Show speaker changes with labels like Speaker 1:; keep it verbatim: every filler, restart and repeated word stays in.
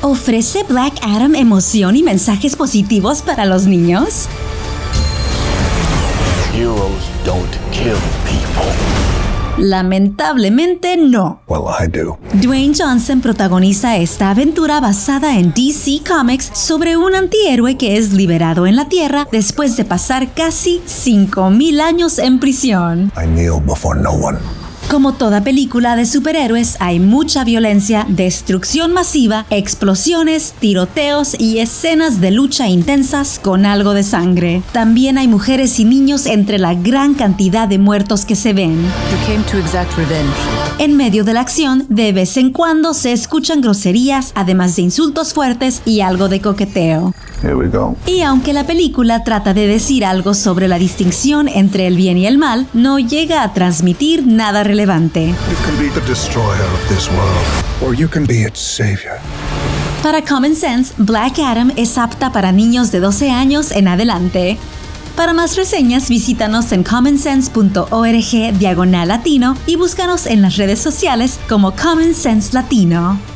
Speaker 1: ¿Ofrece Black Adam emoción y mensajes positivos para los niños?
Speaker 2: Heroes don't kill people.
Speaker 1: Lamentablemente no.
Speaker 2: Well, I do.
Speaker 1: Dwayne Johnson protagoniza esta aventura basada en D C Comics sobre un antihéroe que es liberado en la Tierra después de pasar casi cinco mil años en prisión.
Speaker 2: I kneel before no one.
Speaker 1: Como toda película de superhéroes, hay mucha violencia, destrucción masiva, explosiones, tiroteos y escenas de lucha intensas con algo de sangre. También hay mujeres y niños entre la gran cantidad de muertos que se ven.
Speaker 3: You came to exact revenge.
Speaker 1: En medio de la acción, de vez en cuando se escuchan groserías, además de insultos fuertes y algo de coqueteo.
Speaker 2: Here we go.
Speaker 1: Y aunque la película trata de decir algo sobre la distinción entre el bien y el mal, no llega a transmitir nada relevante.
Speaker 2: You can be the destroyer of this world, or you can be its savior.
Speaker 1: Para Common Sense, Black Adam es apta para niños de doce años en adelante. Para más reseñas, visítanos en commonsense punto org diagonal latino y búscanos en las redes sociales como Common Sense Latino.